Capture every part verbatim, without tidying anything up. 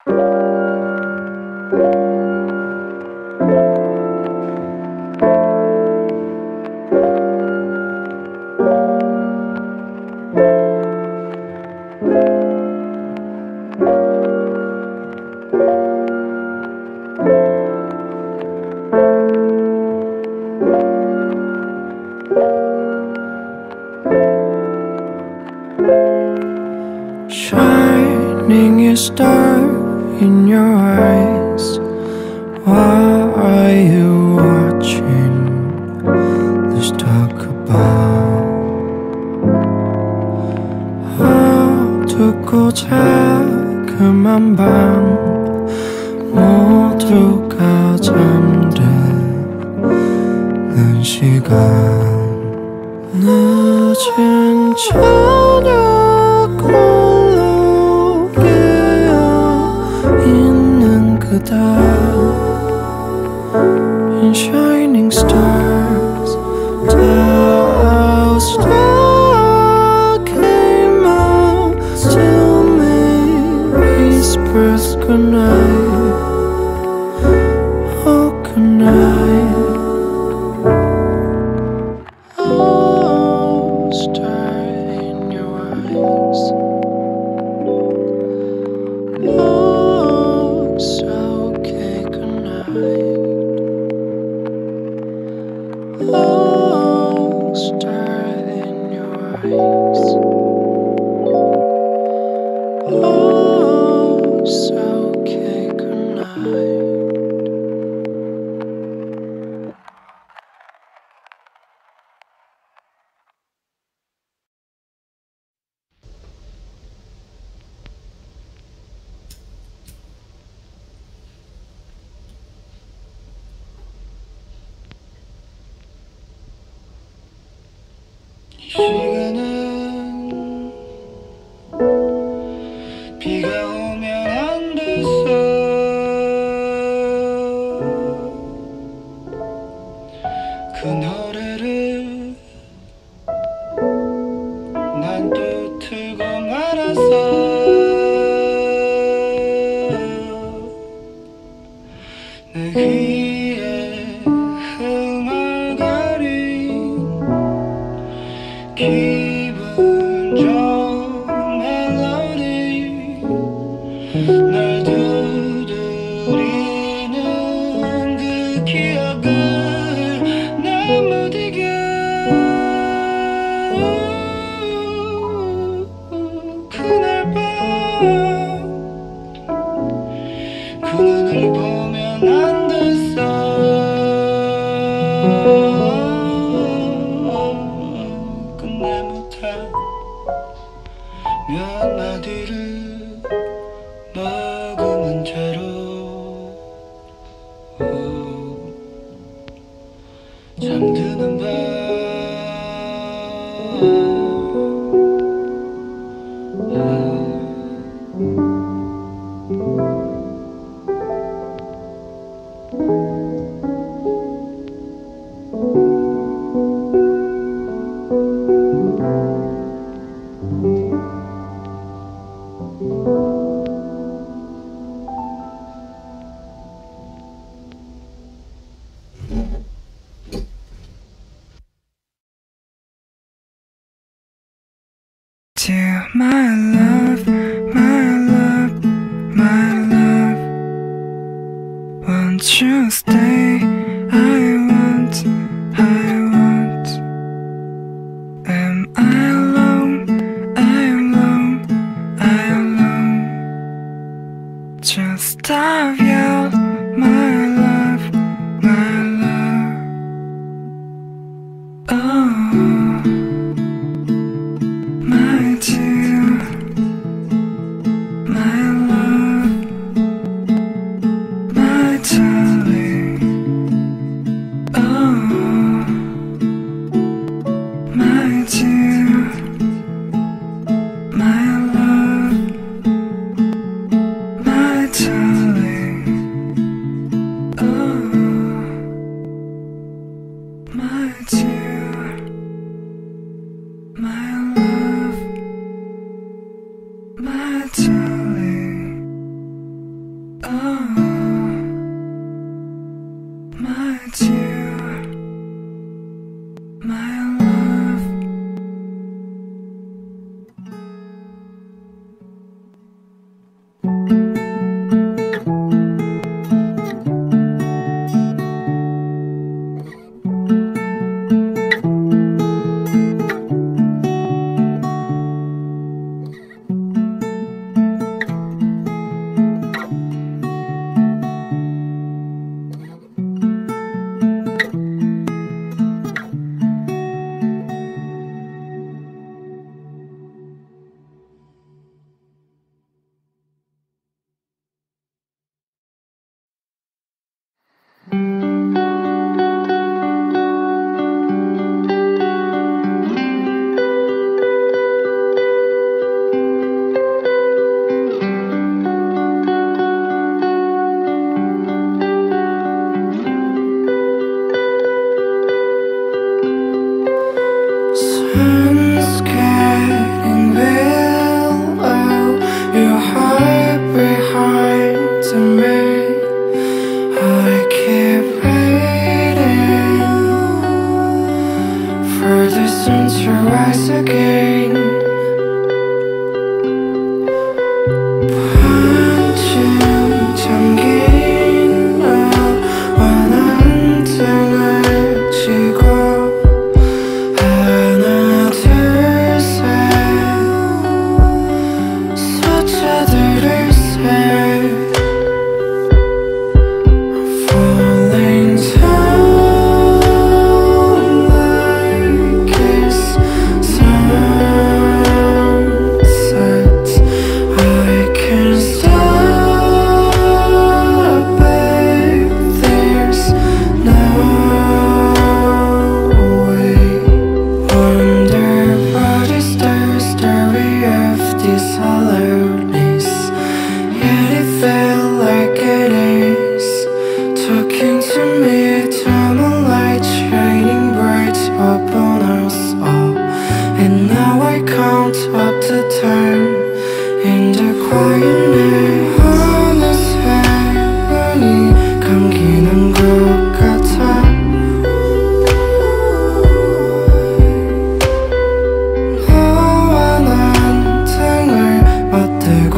Shining a star in your eyes. Why are you watching this talk about? 어둡고 자그만 방 모두가 잠드는 시간 늦은 저녁 홀로 깨어있는 그대 In shining stars Those that came out to me Whispers goodnight Oh goodnight Oh star in your eyes Oh it's okay goodnight Oh, star in your eyes. Oh, it's okay, good night. 시간은 비가 오면 안 됐어 그 노래를 난 또 틀고 말았어 내 귀에 흥얼거린 기분 좋은 멜로디 날 두드리는 그 기억을 난 못 이겨 그날 밤 그 눈을 보면 안 됐어 끝내 못할 몇 마디를 머금은 채로 잠드는 밤 Dear my love, my love, my love Won't you stay? I want, I want Am I alone? I alone, I alone Just stop you, my love, my love Oh my dear, my love, my darling. Oh, my dear, my love, my darling. Oh, my dear, my love. My darling,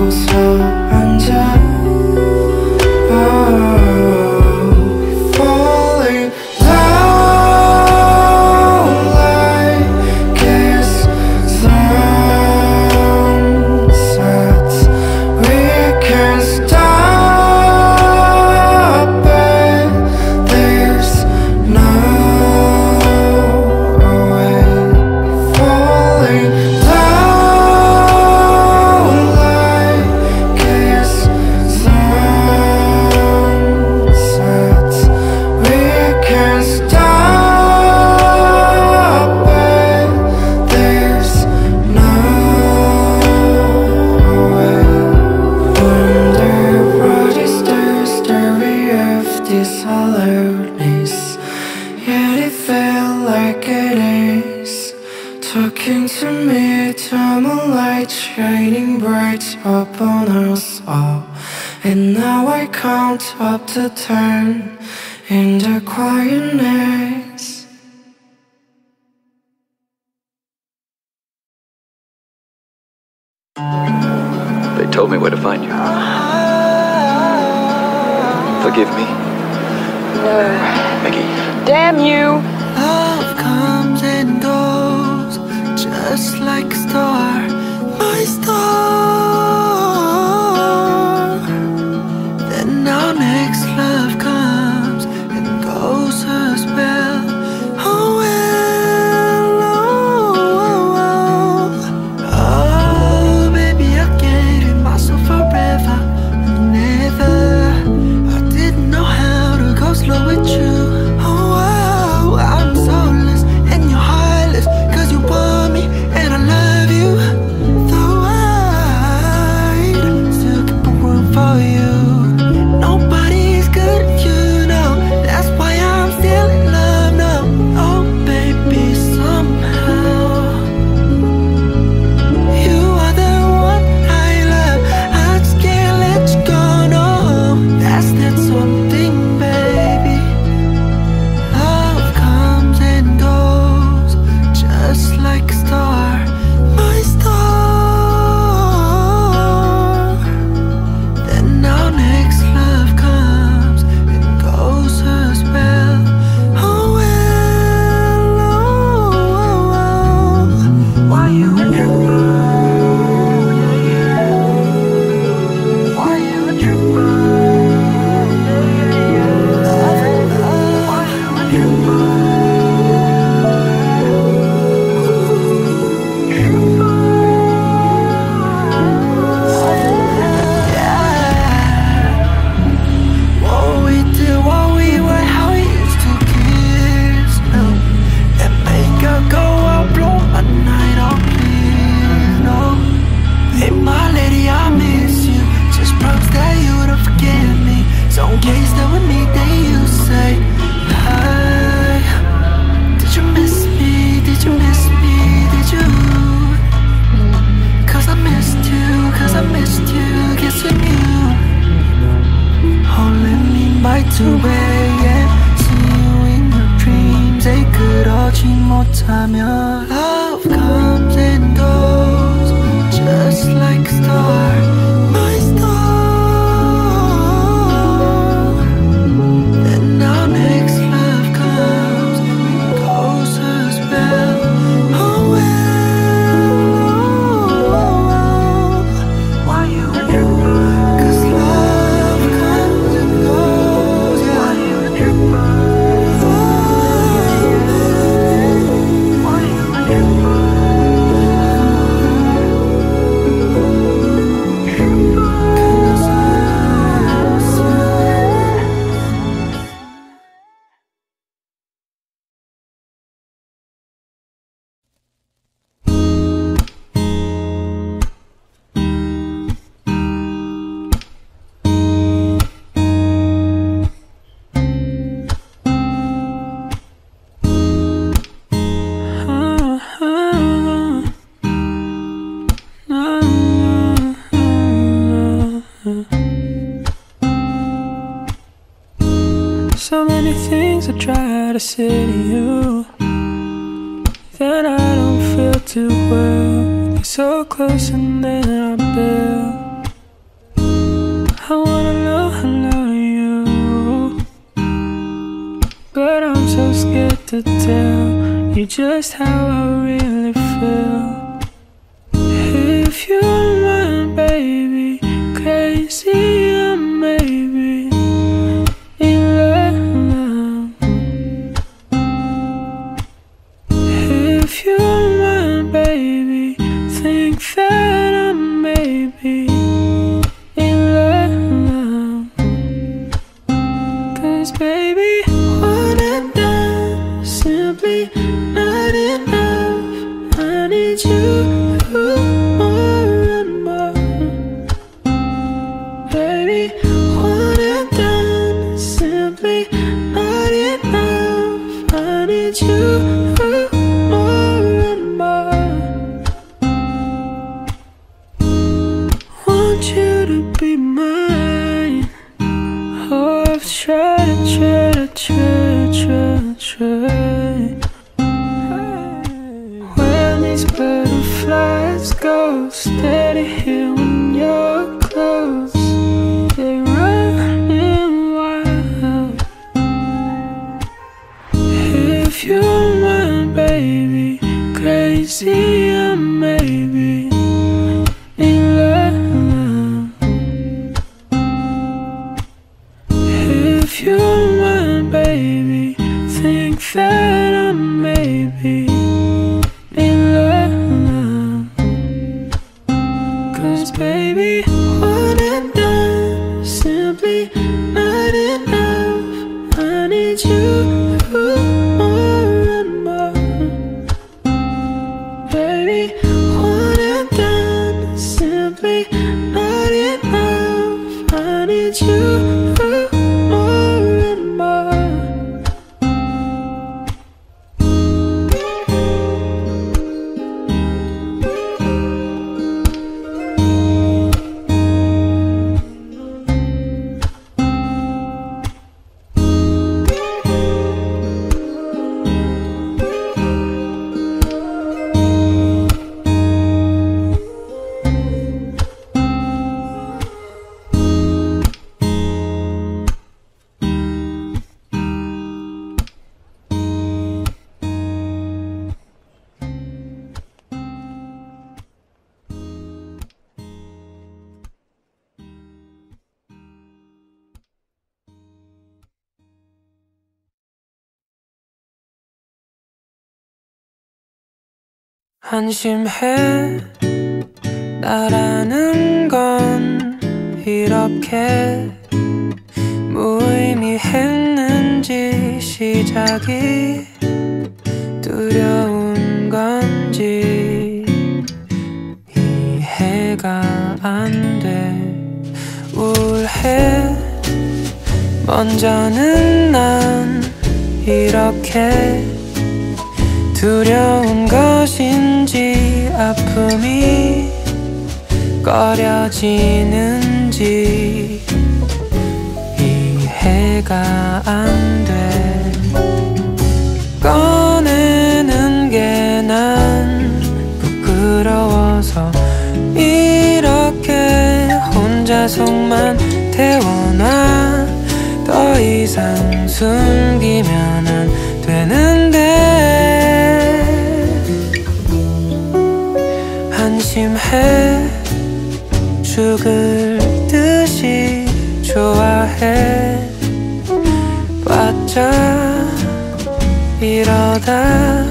서서 앉아 oh, falling down like kiss sunsets. We can't stop it. There's no way. Falling down like kiss sunsets. We can't stop it. There's no way. Wonder what is the story of this hollowness, yet it felt like it is talking to me. The moonlight shining bright upon us all, and now I count up to ten in the quietness. They told me where to find you. Forgive me, No. Mickey. Damn you! Love comes and goes, just like a star, my star. Then our next love comes and goes as well. Oh well, oh, oh, oh, baby, I gave you myself forever and ever. I didn't know how to go slow with you. Oh wow, I'm soulless and you're heartless, 'cause you want me and I love you. Though I'd still keep a room for you. Nobody's good at you, know. That's why I'm still in love, no. Oh baby, somehow you are the one I love. I just can't let you go, no. That's that something, baby. Love comes and goes, just like a star, my star. Then our next love comes and goes as well. Oh well, oh, oh, oh. Why you a trooper? Why you a trooper? Love, love. Why you a trooper? What we did, what we were, how we used to kiss, no. And make her go out, blow my night out, please, no. Hey, my lady, I miss you. Just promise that you wouldn't forget me. So in case that we meet, then you say hi. Did you miss me? Did you miss me? Did you? 'Cause I missed you, 'cause I missed you. Guess you knew. Holding me by two a.m. See you in your dreams. 내 그러지 못하면 love comes and goes, just like a star, my star. Then our next love comes and goes as well. Oh well, why you a trooper? 'Cause love comes and goes, yeah. Why you a trooper? Why you a trooper? Cause I miss you. So many things I try to say to you that I don't feel too well. You're so close and then I bail. to tell you just how I really feel. If you want, baby, crazy or maybe in love. If you want, baby, think that I may be in love. 'Cause baby, what I've done is simply not enough. I need you more and more. Baby, what I've done is simply not enough. I need you more and more. Want you to be mine. Oh, I've tried, tried, tried, tried, tried. When these butterflies go steady here when you're close, they run wild. If you want, baby, crazy or maybe in love. If you want, baby, think that I may be in love. 'Cause baby, what I've done is simply not enough. I need you more and more. Baby, what I've done is simply not enough. I need you more and more. 한심해 나라는 건 이렇게 무의미했는지 시작이 두려운 건지 이해가 안 돼. 우울해 먼저는 난 이렇게 두려운 것인지 아픔이 꺼려지는지 이해가 안 돼. 꺼내는 게 난 부끄러워서 이렇게 혼자 속만 태워놔. 더 이상 숨기면 안 되는데 한심해 죽을 듯이 좋아해 봤자 이러다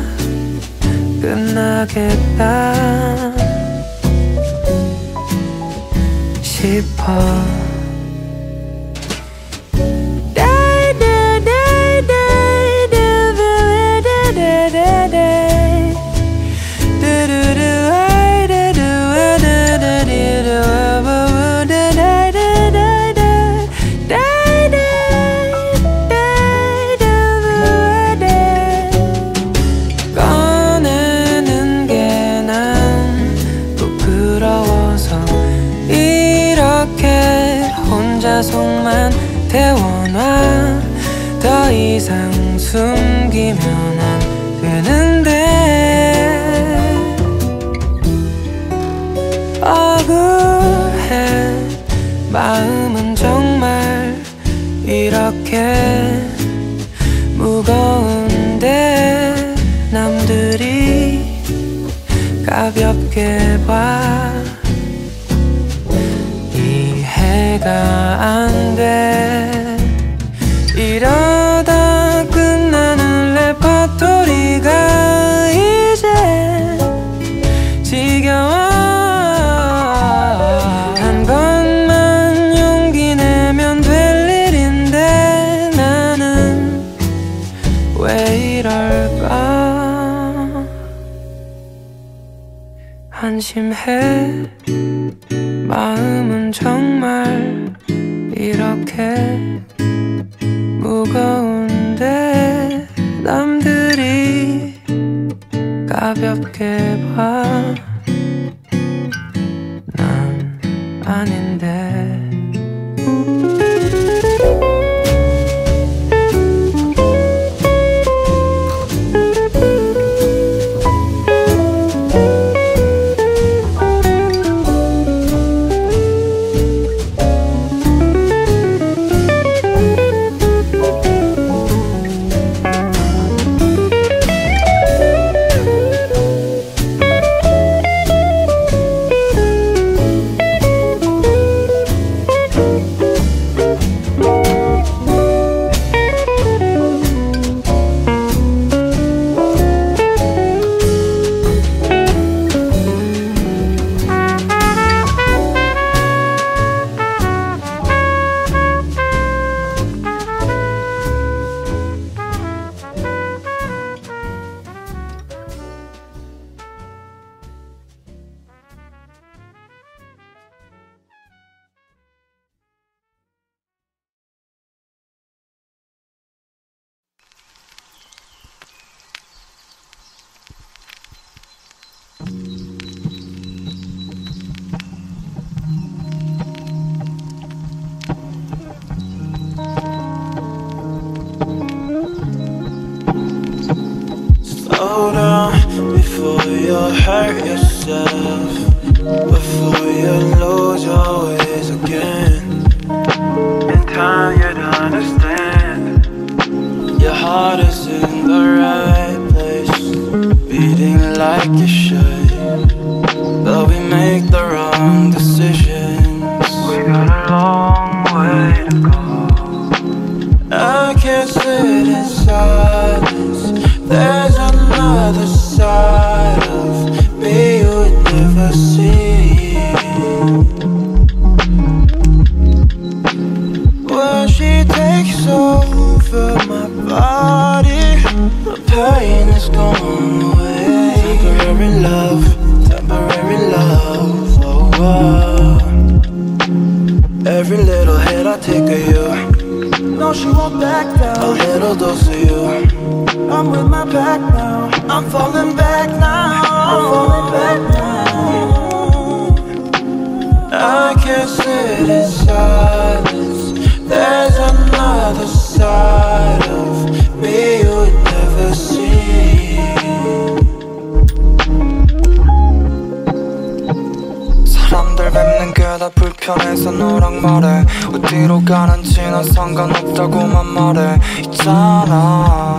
끝나겠다 싶어. 꺼내는 게 난 부끄러워서 이렇게 혼자 속만 태워놔. 더 이상 숨기면 안 되는데 억울해. 마음은 정말 이렇게 무거운데 가볍게 봐. 이해가 안 돼. 이러다 끝나는 레파토리가 이제 지겨워. 한 번만 용기 내면 될 일인데 나는 왜 이럴까. 한심해. 마음은 정말 이렇게 무거운데 남들이 가볍게 봐. 난 아닌데. Slow down before you hurt yourself, before you lose your ways again. In time you'd understand. Your heart is in the right place, beating like you should, but we make the wrong decisions. We got a long way to go. I can't sit in silence. There's another side of me you would never see. When she takes over my body, the pain is gone away. Temporary love, temporary love, oh, oh. Every little hit I take of you, no, she won't back down. A little dose of you, I'm with my back now. I'm falling back now. I'm falling back now. I can't sit in silence. There's another side of me you would never see. 사람들 뵙는 게 다 불편해서 너랑 말해. 어디로 가는지 난 상관없다고만 말해. 있잖아,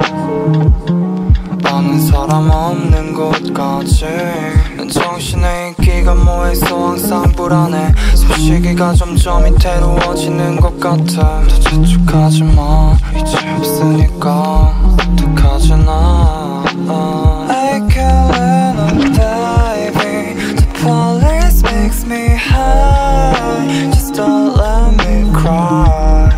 아는 사람 없는 곳까지 난 정신에 인기가 뭐해서 항상 불안해. 숨쉬기가 점점 위태로워지는 것 같아. 더 재촉하지 마, 이제 없으니까 어떡하지 나. I can't let on baby. The police makes me high. Just don't let me cry,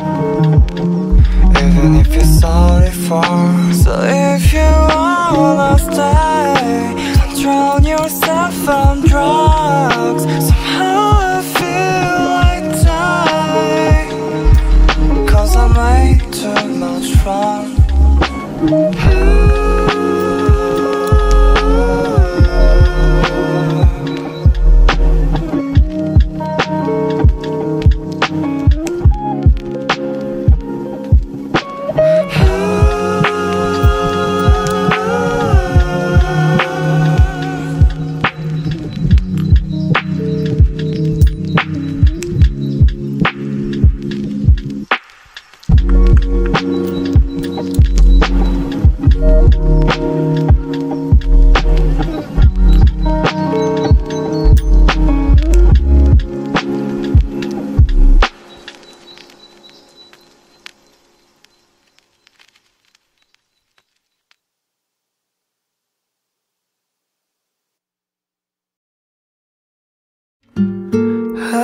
even if you're sorry for. So if you wanna stay, don't drown yourself on drugs. Somehow I feel like dying, cause I made too much fun.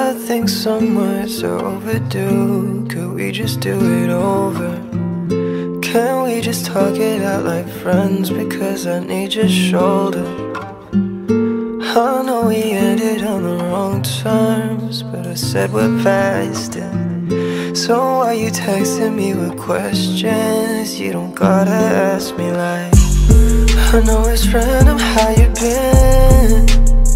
I think summer's overdue. Could we just do it over? Can we just talk it out like friends? Because I need your shoulder. I know we ended on the wrong terms, but I said we're past it. So why you texting me with questions? You don't gotta ask me like, I know it's random how you been.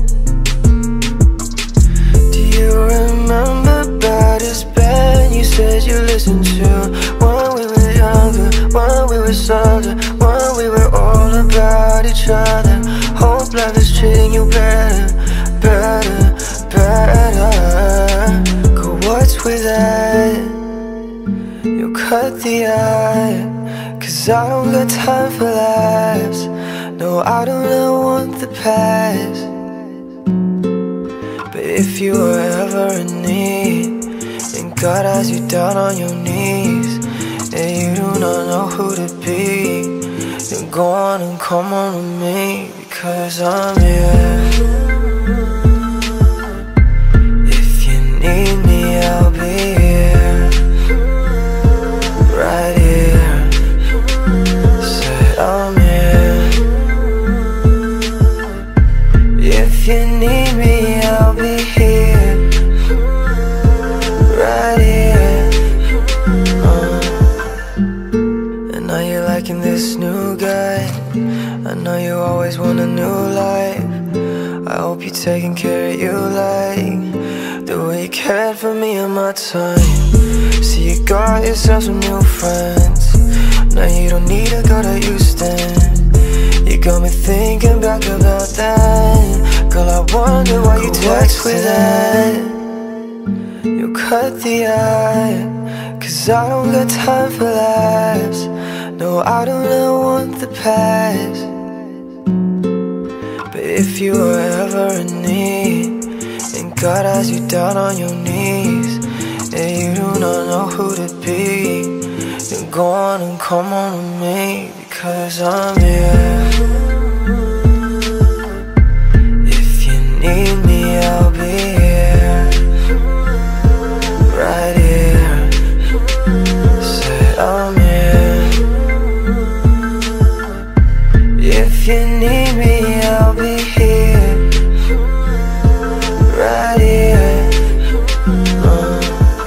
Do you remember about this band you said you listened to when we were younger, when we were soldier, when we were all about each other? Hope life is treating you better, better, better. Go what's with that? You cut the eye, cause I don't got time for laughs. No, I do not want the past. But if you were ever in need, and God has you down on your knees, and you do not know who to be, then go on and come on with me, because I'm here. If you need me, I'll be here, right here. Said I'm here. If you need me, I'll be here, right here. uh. And now you're liking this new guy. I know you always want a new life. I hope you're taking care of you like the way you cared for me in my time. See, you got yourself some new friends. Now you don't need to go to Houston. You got me thinking back about that. Girl, I wonder why you text with that. You cut the eye, cause I don't got time for laughs. No, I do not want the past. But if you were ever in need, and God has you down on your knees, and you do not know who to be, then go on and come on with me, because I'm here. If you need me, I'll be here, right here. Said I'm here. If you need me, I'll be here, right here. uh.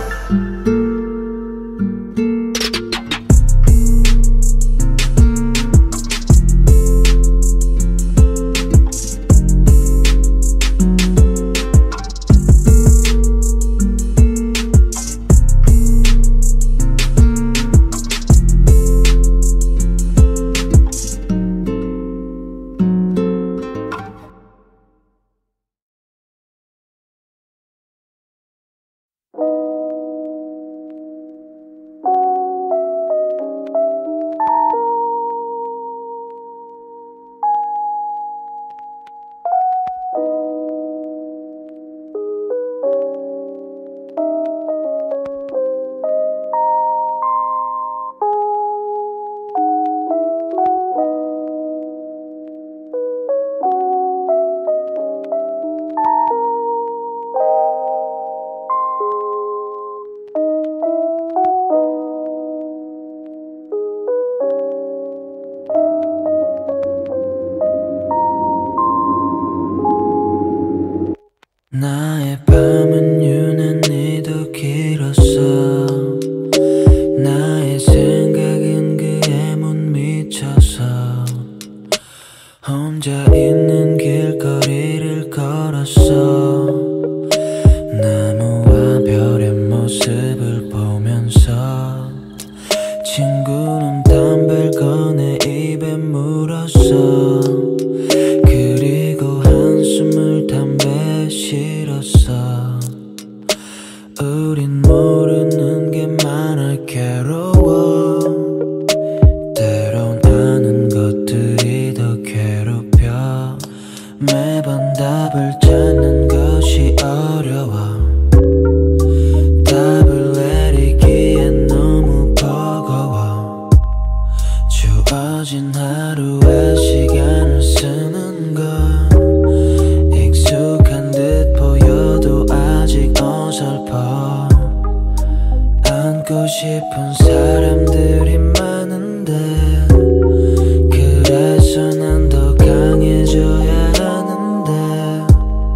나의 밤은 유난히도 길었어. 나의 생각은 그에 못 미쳐서 혼자 있는 길거리를 걸었어. 나무와 별의 모습을 보면서 친구는 담배를 꺼내 입에 물었어. 그리고 한숨을 담배 실었어. 우린 모르는 게 많아 괴로워. 때론 아는 것들이 더 괴롭혀. 매번 답을 찾는 것이 어려워. 답을 내리기엔 너무 버거워. 주어진 하루에 시간을 쓰는 건 익숙한 듯 보여도 아직 듣고 싶은 사람들이 많은데 그래서 난 더 강해져야 하는데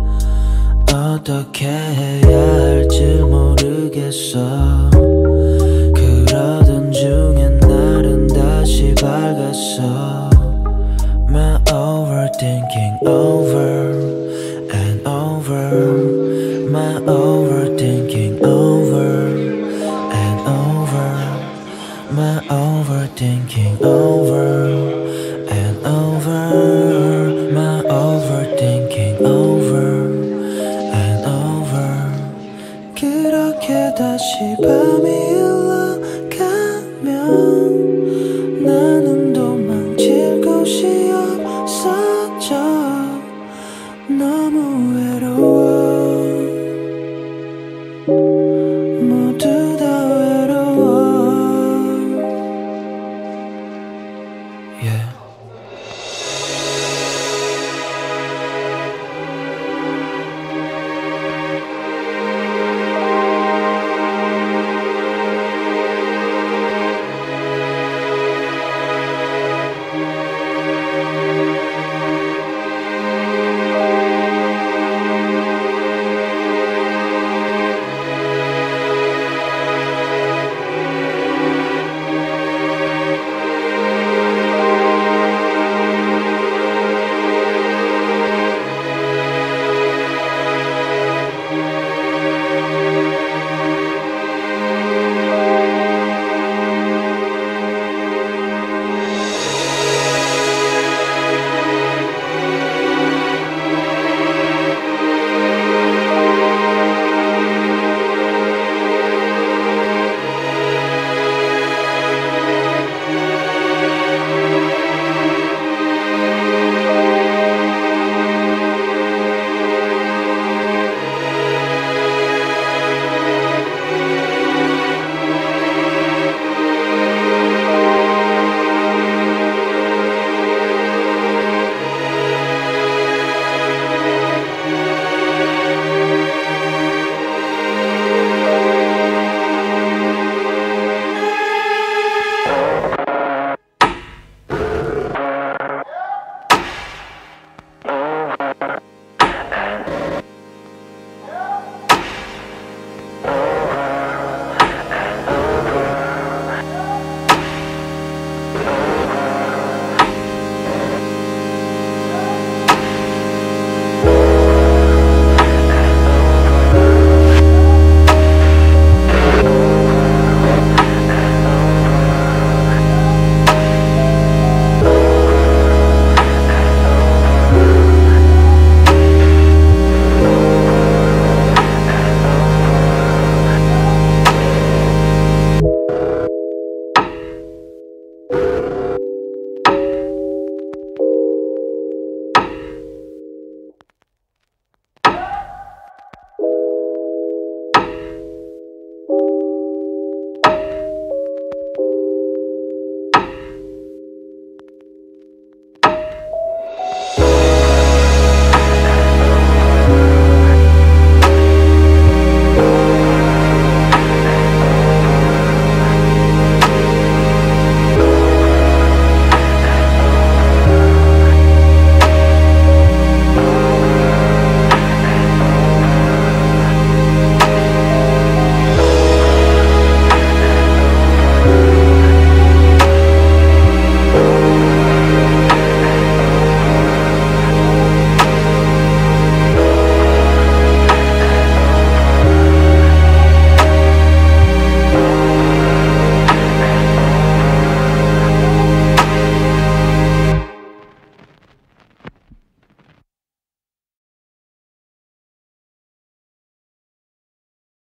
어떻게 해야 할지 모르겠어. 그러던 중에 날은 다시 밝았어. My overthinking over and over. My overthinking over and over. My overthinking over and over. My overthinking over and over. 그렇게 다시 밤이 흘러가면